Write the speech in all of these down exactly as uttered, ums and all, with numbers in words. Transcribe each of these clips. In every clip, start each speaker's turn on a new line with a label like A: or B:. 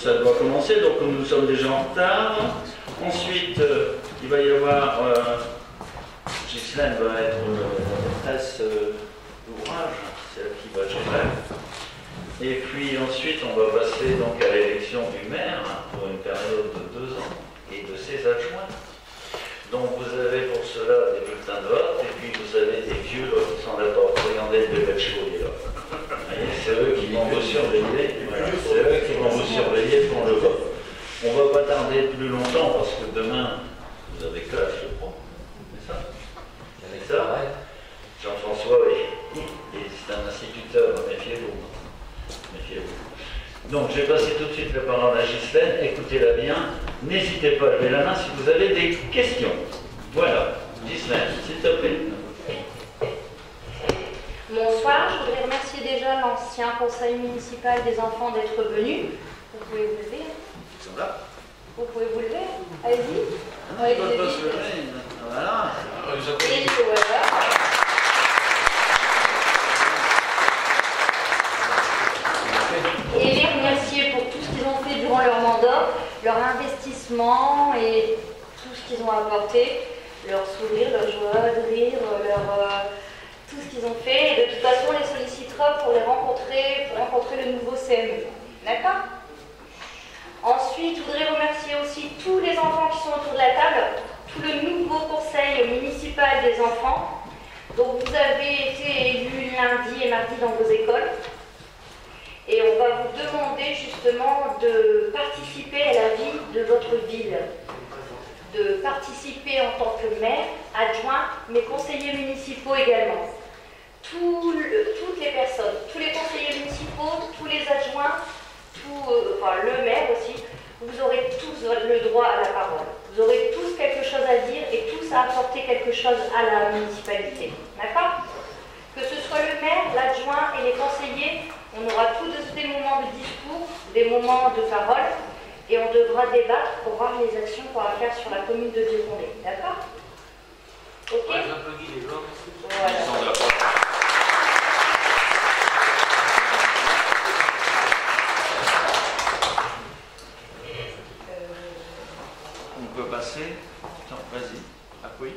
A: ça doit commencer, donc nous sommes déjà en retard. Ensuite, euh, il va y avoir... Euh, Ghislaine va être euh, presse euh, d'ouvrage, c'est elle qui va gérer. Et puis ensuite, on va passer donc à l'élection du maire pour une période de deux ans et de ses adjoints. Donc vous avez pour cela des bulletins de vote et puis vous avez des vieux qui sont là-bas. Regardez le Belcho, il est là. C'est eux qui vont vous surveiller. Voilà. C'est eux qui vont vous surveiller pour le vote. On ne va pas tarder plus longtemps parce que demain, vous avez classe, je crois. C'est ça? C'est ça? Jean-François, oui. C'est un instituteur, méfiez-vous. Méfiez-vous. Donc, je vais passer tout de suite la parole à Ghislaine. Écoutez-la bien. N'hésitez pas à lever la main si vous avez des questions. Voilà. Ghislaine, s'il te plaît.
B: Bonsoir. Je voudrais remercier déjà l'ancien conseil municipal des enfants d'être venu. Vous pouvez vous lever.
A: Ils sont là.
B: Vous pouvez vous lever. Allez-y.
A: Ah, ils ne peuvent pas se lever. Voilà.
B: Et voilà. Et les remercier pour tout ce qu'ils ont fait durant leur mandat, leur investissement et tout ce qu'ils ont apporté, leur sourire, leur joie de rire, leur, euh, tout ce qu'ils ont fait. Et de toute façon, on les sollicitera pour les rencontrer, pour rencontrer le nouveau C M E. D'accord? Ensuite, je voudrais remercier aussi tous les enfants qui sont autour de la table, tout le nouveau conseil municipal des enfants. Donc, vous avez été élus lundi et mardi dans vos écoles. Et on va vous demander justement de participer à la vie de votre ville, de participer en tant que maire, adjoint, mais conseillers municipaux également. Tout le, toutes les personnes, tous les conseillers municipaux, tous les adjoints, tout, euh, enfin le maire aussi, vous aurez tous le droit à la parole. Vous aurez tous quelque chose à dire et tous à apporter quelque chose à la municipalité. D'accord? Que ce soit le maire, l'adjoint et les conseillers, on aura tous des moments de discours, des moments de parole, et on devra débattre pour voir les actions qu'on va faire sur la commune de Vieux-Condé. D'accord? Ok? Voilà.
A: On peut passer. Attends, vas-y. Appuie.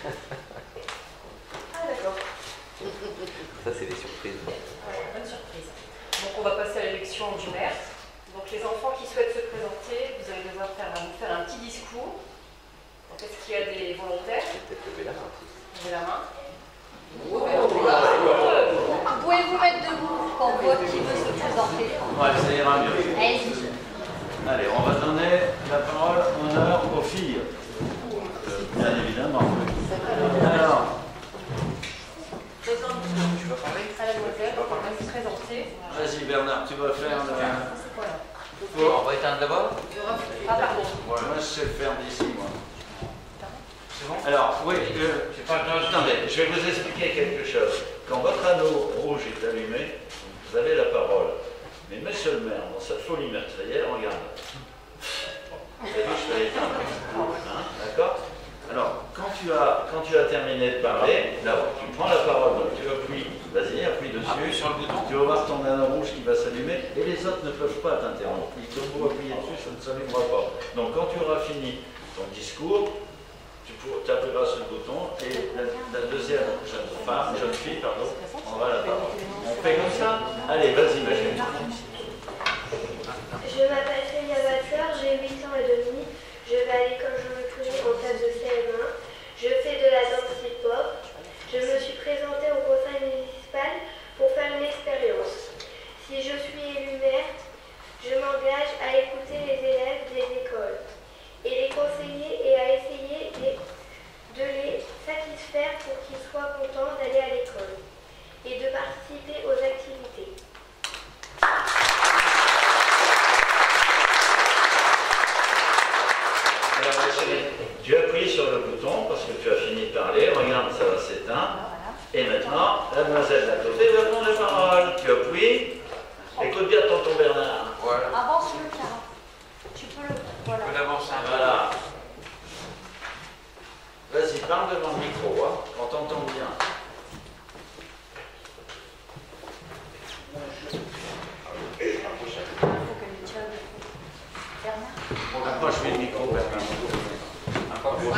C: Ah d'accord.
D: Ça, c'est des surprises.
C: Ouais, bonne surprise. Donc on va passer à l'élection du maire. Donc les enfants qui souhaitent se présenter, vous allez devoir faire, vous faire un petit discours. Donc est-ce qu'il y a des volontaires?
D: Peut-être lever la main.
C: Levez la main.
B: Vous pouvez vous mettre debout quand on voit qui veut se présenter.
A: Ouais, ça ira mieux.
B: Allez-y.
A: Allez, on va donner la parole, honneur aux filles. Euh, bien évidemment. Alors,
C: Tu vas parler à la demoiselle, on va se présenter.
A: vas-y Bernard, tu vas faire le...
C: C'est quoi là?
D: On va éteindre là-bas.
C: Ah pardon.
A: Moi, je sais le faire d'ici, moi. C'est bon? Alors, oui, euh, attendez, je vais vous expliquer quelque chose. Quand votre anneau rouge est allumé, vous avez la parole. Mais monsieur le maire, dans sa folie meurtrière, regarde. Vous avez vu, je fais l'éteindre. Hein, d'accord? Alors, quand tu, as, quand tu as terminé de parler, là, tu prends la parole, donc tu appuies, vas-y, appuie dessus.
D: Appuie sur le bouton.
A: Tu vas voir ton anneau rouge qui va s'allumer, et les autres ne peuvent pas t'interrompre. Ils te vont appuyer dessus, ça ne s'allumera pas. Donc, quand tu auras fini ton discours, tu appuieras sur le bouton, et la, la deuxième jeune femme, jeune fille, pardon, prendra la parole. On fait comme ça? Allez, vas-y, ma chérie.
E: Je m'appelle Célia Vasseur, j'ai huit ans et demi. Je vais à l'école Jean-Luc en classe de C M un. Je fais de la danse hip-hop. Je me suis présentée au conseil municipal pour faire une expérience. Si je suis élue maire, je m'engage à écouter les élèves des écoles et les conseiller et à essayer de, de les satisfaire pour qu'ils soient contents d'aller à l'école et de participer aux activités.
A: Alors, ma chérie, tu appuies sur le bouton parce que tu as fini de parler. Regarde, ça va s'éteindre. Et maintenant, la demoiselle d'à côté va prendre la parole. Tu appuies. Écoute bien tonton Bernard.
D: Voilà.
B: Avance le carreau. Tu peux le. Voilà.
D: On peut l'avancer un peu.
A: Voilà. Vas-y, parle devant le micro, hein, qu'on t'entende bien. Approche-lui le micro, Bernard. Encore plus.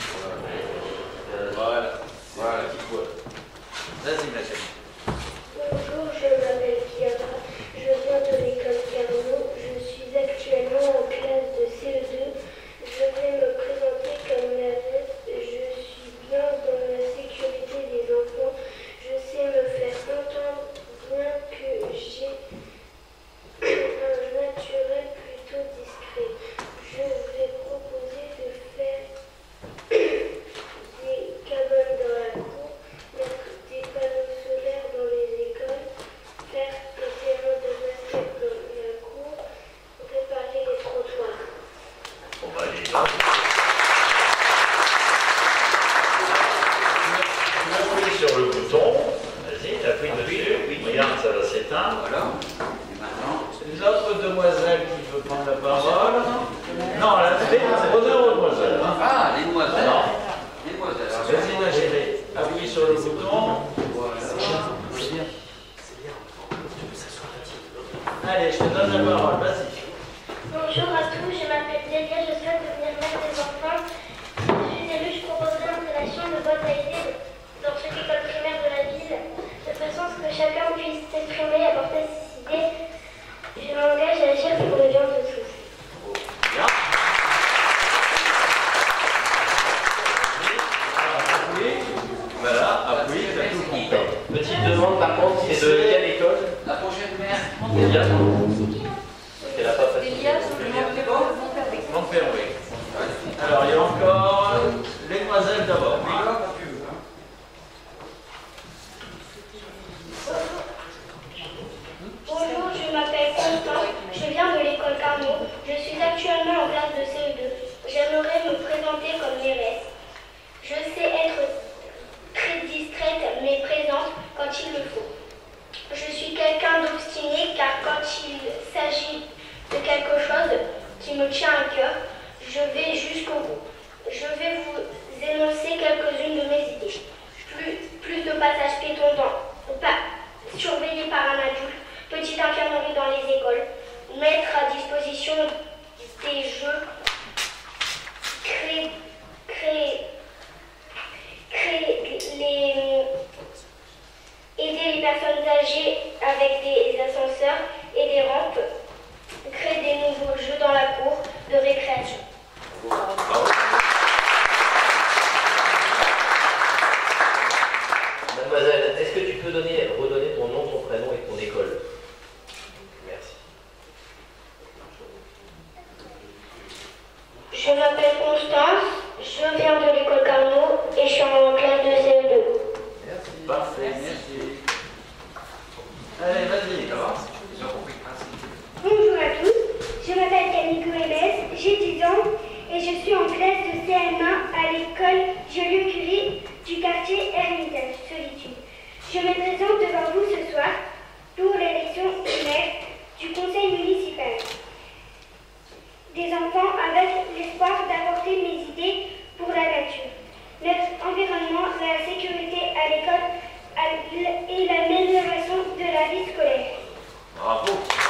A: Voilà. Voilà, petite voix. Vas-y, ma chérie.
E: Bonjour, je m'appelle Chiara, je viens de l'école Carnot, je suis actuellement en classe de C E deux. Je vais me présenter comme Navet, je suis bien dans la sécurité des enfants, je sais me faire entendre bien que j'ai un naturel plutôt discret. Je vais proposer de faire des cabanes dans la cour, mettre des panneaux solaires dans les écoles, faire des terrains de basket dans la cour, réparer les trottoirs.
A: Bon, bah, allez, là. Tu appuies sur le bouton. Vas-y, tu appuies dessus. Regarde, ça va s'éteindre.
D: Voilà. Et maintenant,
A: Une autre demoiselle qui veut prendre la parole. Non, la c'est honneur aux demoiselles. Hein.
D: ah, les demoiselles.
A: Non.
D: Les demoiselles.
A: Vas-y, ma chérie. Appuie sur le bouton. Allez, je te donne la parole. Vas-y.
E: Bonjour à tous, je m'appelle Delia, je souhaite devenir mère des enfants. Si je suis élue, je proposerai l'installation de boîtes à idées dans chaque école primaire de la ville, de façon à ce que chacun puisse s'exprimer et apporter ses idées. Je m'engage à agir pour le bien de tous.
A: Bien. Appuie. Voilà, appuie, t'as tout compris.
D: Petite demande par contre, c'est de quelle école? La prochaine mère.
A: Delia.
D: Elle a pas fait.
C: Delia, c'est le Montfermeil.
A: Montfermeil. Alors, il y a encore les demoiselles d'abord.
E: Bonjour, je m'appelle Constance, je viens de l'école Carnot. Je suis actuellement en classe de C E deux. J'aimerais me présenter comme mairesse. Je sais être très distraite mais présente quand il le faut. Je suis quelqu'un d'obstiné car quand il s'agit de quelque chose qui me tient à cœur, je vais jusqu'au bout. Je vais vous énoncer quelques-unes de mes idées. Plus, plus de passages piétons dans, pas, surveillés par un adulte, petite infirmerie dans les écoles, mettre à disposition des jeux, créer, créer, créer les, aider les personnes âgées avec des ascenseurs et des rampes, créer des nouveaux jeux dans la cour de récréation.
D: Mademoiselle, est-ce que tu peux donner, redonner ton nom, ton prénom et ton école? Merci.
E: Je m'appelle Constance, je viens de l'école Carnot et je suis en classe de C E deux.
A: Merci. Parfait, merci. Allez, vas-y, d'abord.
E: Bonjour à tous, je m'appelle Camille Coélès, j'ai dix ans et je suis en classe de C M un à l'école Joliot-Curie du quartier Hermitage, Solitude. Je me présente devant vous ce soir pour l'élection primaire du conseil municipal. Des enfants avec l'espoir d'apporter mes idées pour la nature, notre environnement, la sécurité à l'école et l'amélioration de la vie scolaire.
A: Bravo.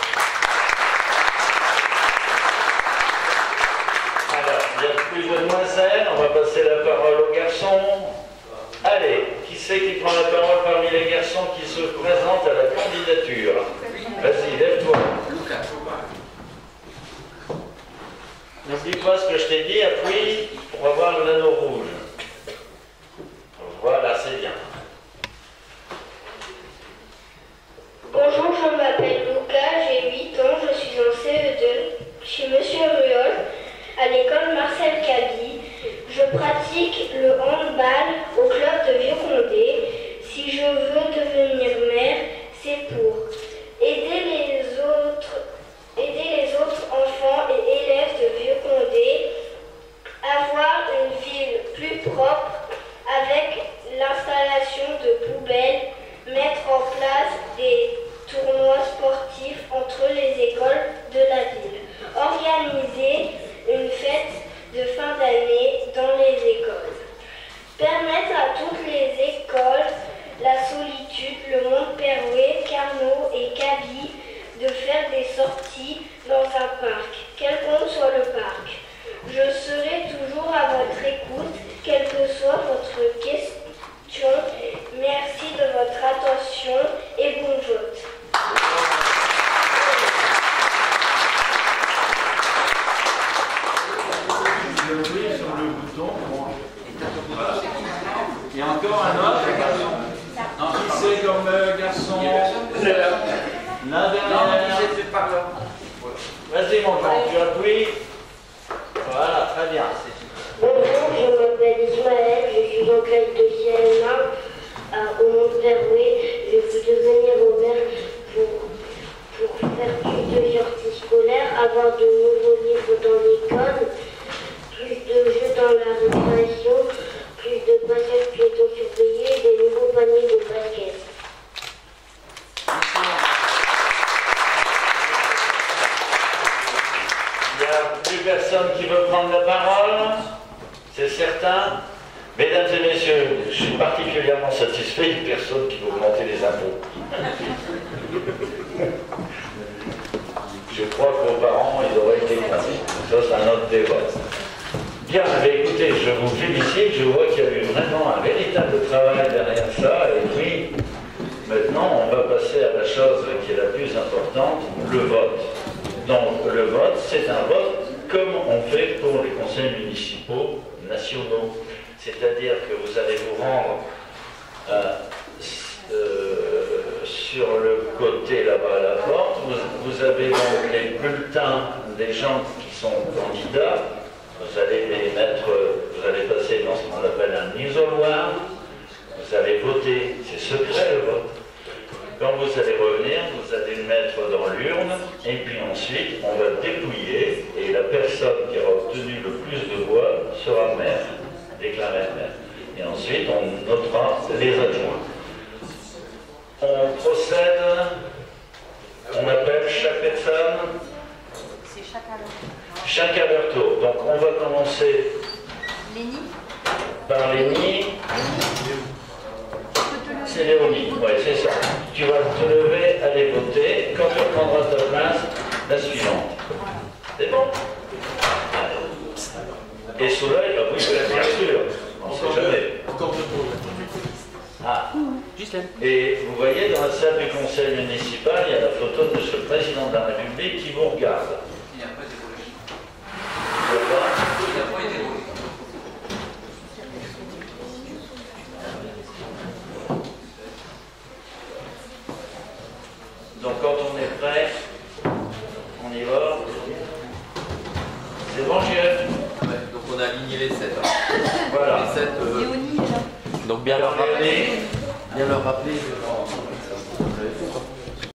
A: Alors, il n'y a plus de demoiselles, on va passer la parole aux garçons. Allez, qui c'est qui prend la parole parmi les garçons qui se présentent à la candidature? Vas-y, lève-toi. N'oublie pas ce que je t'ai dit, appuie pour avoir l'anneau rouge. Voilà, c'est bien.
E: Bonjour, je m'appelle Lucas, j'ai huit ans, je suis en C E deux chez Monsieur Ruol à l'école Marcel Cabi. Je pratique le handball au club de Vieux-Condé. Si je veux devenir maire, c'est pour aider les autres, aider les autres enfants et élèves de Vieux-Condé, avoir une ville plus propre avec l'installation de poubelles, mettre en place des tournois sportifs entre les écoles de la ville, organiser une fête de fin d'année dans les écoles, permettre à toutes les écoles, la Solitude, le Montfermeil, Carnot et Cabi de faire des sorties dans un parc, quel qu'on soit le parc.
A: Vas-y mon grand, tu appuies. Voilà, très bien.
E: Bonjour, je m'appelle Ismaël, je suis en classe de C M un à Aumont-Verrouet. Je voudrais venir au Vert pour, pour faire plus de sorties scolaires, avoir de nouveaux livres dans l'école, plus de jeux dans la récréation, plus de passages piétons surveillés, des nouveaux paniers de basket.
A: Il n'y a plus personne qui veut prendre la parole, c'est certain. Mesdames et messieurs, je suis particulièrement satisfait d'une personne qui veut augmenter les impôts. Je crois que vos parents, ils auraient été écrasés. Ça, c'est un autre débat. Bien, mais écoutez, je vous félicite, je vois qu'il y a eu vraiment un véritable travail derrière ça, et puis, maintenant, on va passer à la chose qui est la plus importante, le vote. Donc, le vote, c'est un vote comme on fait pour les conseils municipaux nationaux. C'est-à-dire que vous allez vous rendre euh, euh, sur le côté là-bas à la porte. Vous, vous avez donc les bulletins des gens qui sont candidats. Vous allez les mettre, vous allez passer dans ce qu'on appelle un isoloir. Vous allez voter, c'est secret le vote. Quand vous allez revenir, vous allez le mettre dans l'urne, et puis ensuite, on va dépouiller, et la personne qui aura obtenu le plus de voix sera maire, déclaré maire. Et ensuite, on notera les adjoints. On procède, on appelle chaque personne,
B: C'est chacun leur tour.
A: chacun leur tour. Donc on va commencer
B: Lénie,
A: par Lénie. C'est Léonie, oui, c'est ça. Tu vas te lever, aller voter. Quand tu prendras ta place, la suivante. C'est bon? Et sous l'œil, ah oui, bien sûr, on ne sait jamais. Ah. Et vous voyez, dans la salle du conseil municipal, il y a la photo de ce président de la République qui vous regarde.
F: Il n'y a pas d'évolution.
A: Pourquoi?
F: Il n'y a pas d'évolution.
A: Donc quand on est prêt, on y va. C'est bon, J F?
F: Ouais, donc on a aligné les sept. Hein.
A: Voilà.
F: Les sept. Euh,
B: Léonie est là.
F: donc bien leur rappeler.
A: Léonie.
F: Bien leur rappeler. devant-